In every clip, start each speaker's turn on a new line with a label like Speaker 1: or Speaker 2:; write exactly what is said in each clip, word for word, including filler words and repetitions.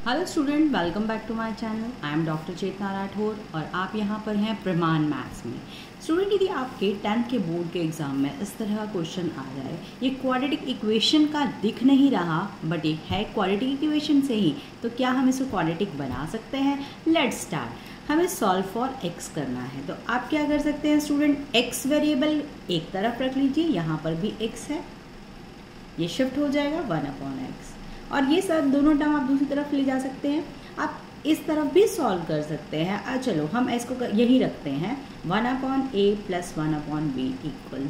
Speaker 1: Hello student, welcome back to my channel. I am doctor Chetna Rathore और आप यहाँ पर हैं प्रमाण मैथ्स में। स्टूडेंट, यदि आपके टेंथ के बोर्ड के एग्ज़ाम में इस तरह का क्वेश्चन आ जाए, ये क्वाड्रेटिक इक्वेशन का दिख नहीं रहा बट ये है क्वाड्रेटिक इक्वेशन से ही, तो क्या हम इसको क्वाड्रेटिक बना सकते हैं? Let's start. हमें सॉल्व फॉर एक्स करना है, तो आप क्या कर सकते हैं स्टूडेंट? एक्स वेरिएबल एक तरफ रख लीजिए, यहाँ पर भी एक्स है, ये शिफ्ट हो जाएगा वन अपॉन एक्स, और ये सब दोनों टर्म आप दूसरी तरफ ले जा सकते हैं। आप इस तरफ भी सॉल्व कर सकते हैं। आ, चलो हम इसको यही रखते हैं, one upon A plus one upon B equal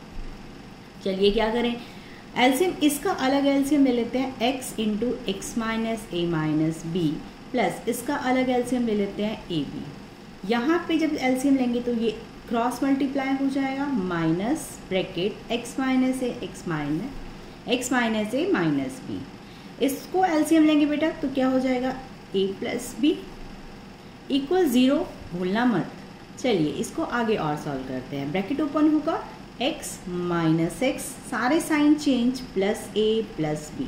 Speaker 1: zero. चलिए क्या करें, एलसीएम इसका अलग एलसीएम ले लेते हैं, X into X minus A minus B plus इसका अलग एलसीएम ले लेते हैं ए बी। यहाँ पे जब एलसीएम लेंगे तो ये क्रॉस मल्टीप्लाई हो जाएगा, minus bracket X minus A X minus X minus A minus B. इसको एलसीएम लेंगे बेटा तो क्या हो जाएगा, a plus B equal zero, भूलना मत। चलिए इसको आगे और सॉल्व करते हैं। ब्रैकेट ओपन होगा, x माइनस एक्स, सारे sign change, plus a plus B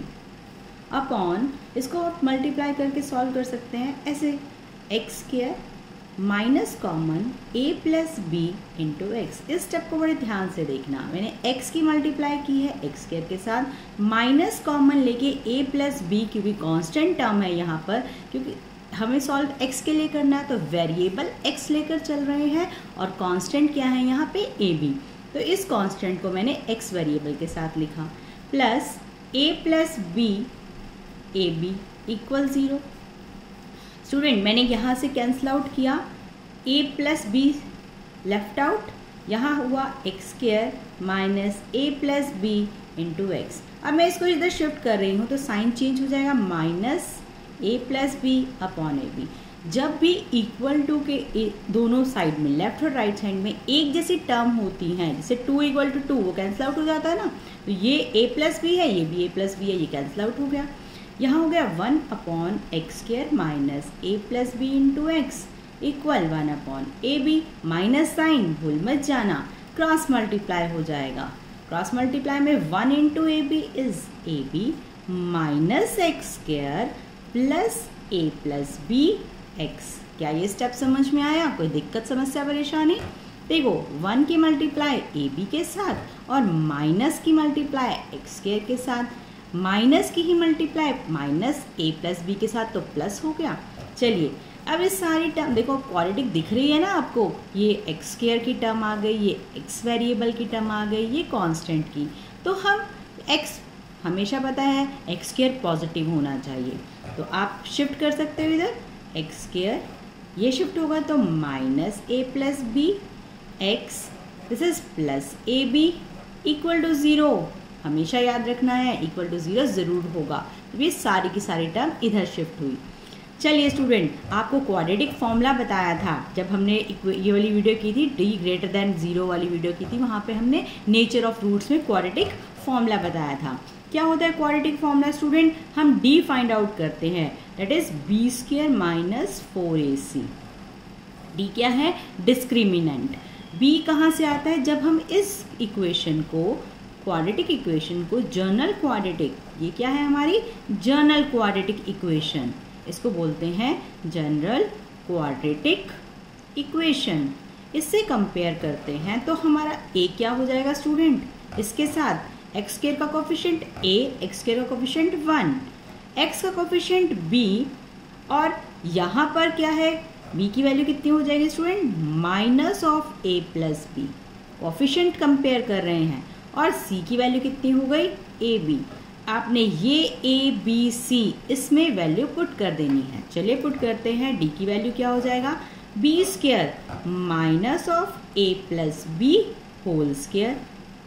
Speaker 1: upon, इसको आप मल्टीप्लाई करके सॉल्व कर सकते हैं ऐसे, X square minus common a plus B into x. इस स्टेप को बड़े ध्यान से देखना, मैंने x की मल्टीप्लाई की है एक्स स्क्वायर के साथ, माइनस कॉमन लेके a प्लस बी, क्योंकि कांस्टेंट टर्म है यहाँ पर, क्योंकि हमें सॉल्व x के लिए करना है तो वेरिएबल x लेकर चल रहे हैं और कांस्टेंट क्या है यहाँ पे a b, तो इस कांस्टेंट को मैंने x वेरिएबल के साथ लिखा, plus a plus B A B equal zero. Student मैंने यहाँ से कैंसिल आउट किया, a plus B left out, यहाँ हुआ एक्स स्क्वायर माइनस ए प्लस बी इंटू एक्स। अब मैं इसको इधर शिफ्ट कर रही हूँ तो साइन चेंज हो जाएगा, माइनस ए प्लस बी अपॉन ए बी। जब भी इक्वल टू के ए, दोनों साइड में लेफ्ट और राइट साइड में एक जैसी टर्म होती हैं, जैसे टू इक्वल टू टू, वो कैंसिल आउट हो जाता है ना, तो ये a प्लस बी है, ये भी a प्लस बी है, ये कैंसिल आउट हो गया। यहाँ हो गया one upon x square minus ए plus B into x equal one upon ए बी, माइनस साइन भूल मत जाना, क्रॉस मल्टीप्लाई हो जाएगा। क्रॉस मल्टीप्लाई में one into a b is a b minus x square plus a plus b x. क्या ये step समझ में आया? कोई दिक्कत समस्या परेशानी? देखो, वन की मल्टीप्लाई ए बी के साथ और माइनस की मल्टीप्लाई एक्स स्क्वायर के साथ, माइनस की ही मल्टीप्लाई माइनस ए प्लस बी के साथ, तो प्लस हो गया। चलिए अब इस सारी टर्म देखो, क्वाड्रेटिक दिख रही है ना आपको, ये एक्स स्क्वायर की टर्म आ गई, ये एक्स वेरिएबल की टर्म आ गई, ये कांस्टेंट की, तो हम एक्स हमेशा पता है एक्स स्क्वायर पॉजिटिव होना चाहिए, तो आप शिफ्ट कर सकते हो इधर, एक्स स्क्वायर ये शिफ्ट होगा तो minus A plus b x, this is plus a B equal to zero. हमेशा याद रखना है इक्वल टू ज़ीरो ज़रूर होगा, तो ये सारी की सारी टर्म इधर शिफ्ट हुई। चलिए स्टूडेंट, आपको क्वाड्रेटिक फॉर्मूला बताया था जब हमने ये वाली वीडियो की थी, डी ग्रेटर देन ज़ीरो वाली वीडियो की थी, वहाँ पे हमने नेचर ऑफ रूट्स में क्वाड्रेटिक फॉर्मूला बताया था। क्या होता है क्वाड्रेटिक फॉर्मूला स्टूडेंट? हम डी फाइंड आउट करते हैं, that is b square minus four a c. D क्या है? डिस्क्रिमिनेंट। बी कहाँ से आता है? जब हम इस इक्वेशन को, क्वाड्रेटिक इक्वेशन को जर्नल क्वाड्रेटिक, ये क्या है हमारी जर्नल क्वाड्रेटिक इक्वेशन, इसको बोलते हैं जनरल क्वाड्रेटिक इक्वेशन, इससे कंपेयर करते हैं तो हमारा a क्या हो जाएगा स्टूडेंट? इसके साथ एक्स स्क्वायर का कोफिशिएंट a, एक्स स्क्वायर का कोफिशिएंट वन, x का कोफिशिएंट b, और यहाँ पर क्या है, b की वैल्यू कितनी हो जाएगी student? Minus of a plus b, coefficient compare कर रहे हैं, और c की वैल्यू कितनी हो गई? A b. आपने ये ए बी सी इसमें वैल्यू पुट कर देनी है। चलिए पुट करते हैं, d की वैल्यू क्या हो जाएगा? B square minus of a plus b whole square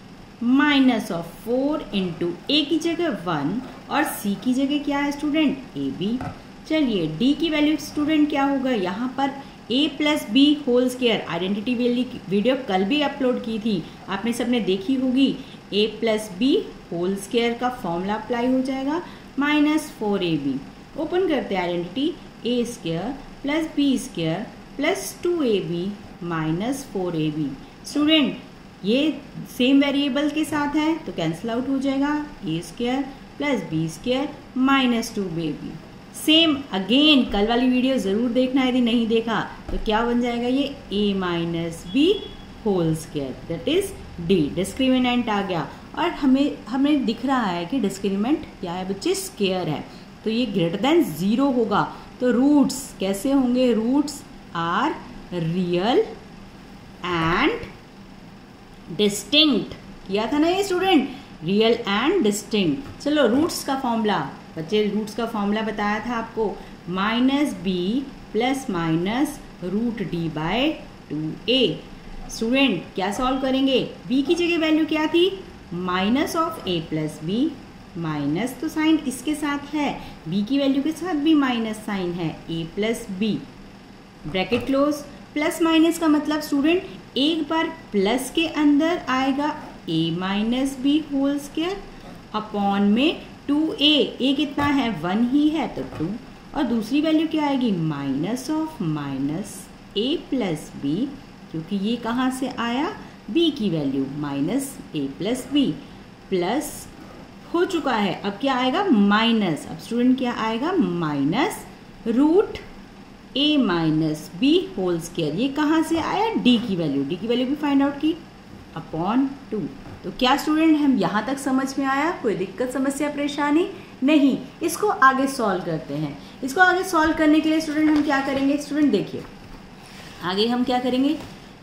Speaker 1: minus of four into a की जगह वन और c की जगह क्या है स्टूडेंट? A b. चलिए d की वैल्यू स्टूडेंट क्या होगा? यहाँ पर a plus b whole square, identity video कल भी अपलोड की थी, आपने सबने देखी होगी। a plus b whole square का फॉर्मूला अप्लाई हो जाएगा, minus four a b. Open करते हैं identity, a square plus b square plus two a b minus four a b. Student ये सेम वेरिएबल के साथ है तो कैंसिल आउट हो जाएगा, a square plus b square minus two b b. Same again कल वाली वीडियो ज़रूर देखना, यदि नहीं देखा तो क्या बन जाएगा ये a minus b whole square, that is d। Discriminant आ गया और हमें हमें दिख रहा है कि डिस्क्रिमिनेंट क्या है बच्चे, स्क्वायर है, तो ये ग्रेटर देन ज़ीरो होगा। तो रूट्स कैसे होंगे, roots are real and distinct, किया था ना ये स्टूडेंट, रियल एंड डिस्टिंक्ट। चलो रूट्स का फॉर्मूला बच्चे, रूट्स का फॉर्मूला बताया था आपको, minus B plus minus root d by two a. Student क्या सॉल्व करेंगे, b की जगह वैल्यू क्या थी, minus of a plus b, minus तो साइन इसके साथ है, b की वैल्यू के साथ भी माइनस साइन है, a plus B, bracket close. Plus minus का मतलब स्टूडेंट एक बार प्लस के अंदर आएगा a minus b whole square upon में टू ए, ए कितना है वन ही है तो टू, और दूसरी वैल्यू क्या आएगी minus of minus a plus B, क्योंकि ये कहाँ से आया b की value minus a plus b, plus हो चुका है, अब क्या आएगा माइनस, अब स्टूडेंट क्या आएगा minus root a minus b whole square, ये कहाँ से आया d की वैल्यू, d की वैल्यू भी फाइंड आउट की अपॉन टू। तो क्या स्टूडेंट हम यहाँ तक समझ में आया, कोई दिक्कत समस्या परेशानी नहीं। इसको आगे सॉल्व करते हैं। इसको आगे सॉल्व करने के लिए स्टूडेंट हम क्या करेंगे, स्टूडेंट देखिए आगे हम क्या करेंगे,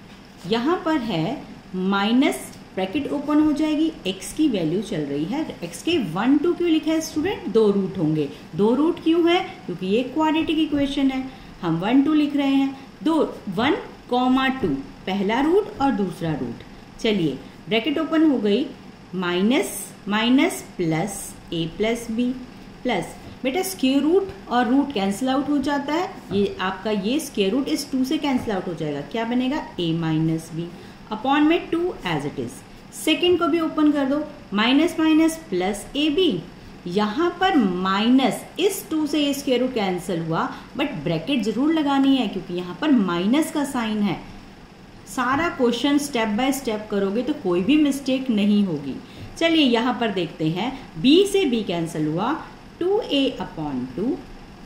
Speaker 1: यहाँ पर है माइनस, ब्रैकेट ओपन हो जाएगी, x की वैल्यू चल रही है, x के वन टू क्यों लिखा है स्टूडेंट, दो रूट होंगे, दो रूट क्यों है क्योंकि ये क्वाड्रेटिक इक्वेशन है, हम वन टू लिख रहे हैं, दो वन कॉमा टू, पहला रूट और दूसरा रूट। चलिए ब्रैकेट ओपन हो गई, minus minus plus a plus b plus, बेटा स्क्वायर रूट और रूट कैंसिल आउट हो जाता है, ये आपका ये स्क्वायर रूट इस टू से कैंसिल आउट हो जाएगा, क्या बनेगा a माइनस बी अपॉन में two as it is. Second को भी ओपन कर दो, minus minus plus a b, यहाँ पर माइनस इस टू से ये स्क्वायर रूट कैंसिल हुआ, बट ब्रैकेट जरूर लगानी है क्योंकि यहाँ पर माइनस का साइन है। सारा क्वेश्चन स्टेप बाय स्टेप करोगे तो कोई भी मिस्टेक नहीं होगी। चलिए यहाँ पर देखते हैं, b से b कैंसिल हुआ, टू ए अपॉन टू,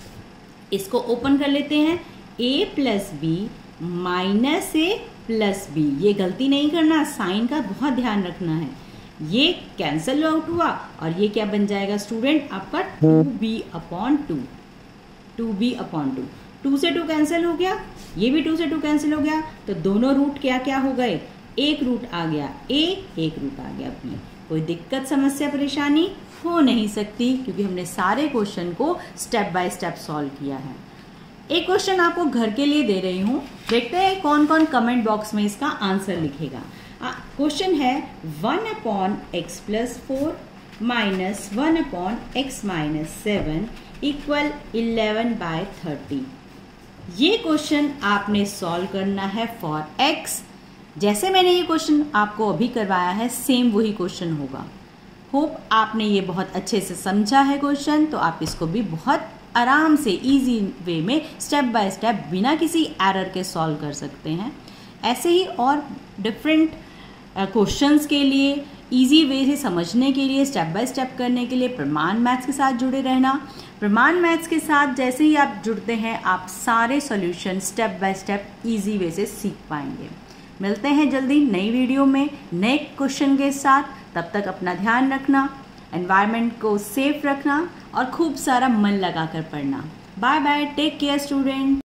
Speaker 1: इसको ओपन कर लेते हैं, a plus b minus A plus b, ये गलती नहीं करना, साइन का बहुत ध्यान रखना है, ये कैंसिल आउट हुआ और ये क्या बन जाएगा स्टूडेंट आपका two b upon two, two b upon two, two से टू कैंसिल हो गया, ये भी टू से टू कैंसिल हो गया, तो दोनों रूट क्या क्या हो गए, एक रूट आ गया a, एक रूट आ गया b। कोई दिक्कत समस्या परेशानी हो नहीं सकती क्योंकि हमने सारे क्वेश्चन को स्टेप बाय स्टेप सॉल्व किया है। एक क्वेश्चन आपको घर के लिए दे रही हूँ, देखते हैं कौन कौन कमेंट बॉक्स में इसका आंसर लिखेगा। क्वेश्चन है one upon x plus four minus one upon x minus seven equal eleven by thirty. ये क्वेश्चन आपने सॉल्व करना है फॉर x, जैसे मैंने ये क्वेश्चन आपको अभी करवाया है सेम वही क्वेश्चन होगा। होप आपने ये बहुत अच्छे से समझा है क्वेश्चन, तो आप इसको भी बहुत आराम से इजी वे में स्टेप बाय स्टेप बिना किसी एरर के सॉल्व कर सकते हैं। ऐसे ही और डिफरेंट क्वेश्चंस के लिए इजी वे से समझने के लिए, स्टेप बाय स्टेप करने के लिए प्रमाण मैथ्स के साथ जुड़े रहना। प्रमाण मैथ्स के साथ जैसे ही आप जुड़ते हैं आप सारे solution step by step easy way से सीख पाएंगे। मिलते हैं जल्दी नई वीडियो में नए क्वेश्चन के साथ, तब तक अपना ध्यान रखना, एनवायरनमेंट को सेफ रखना और खूब सारा मन लगाकर पढ़ना। Bye bye, take care student.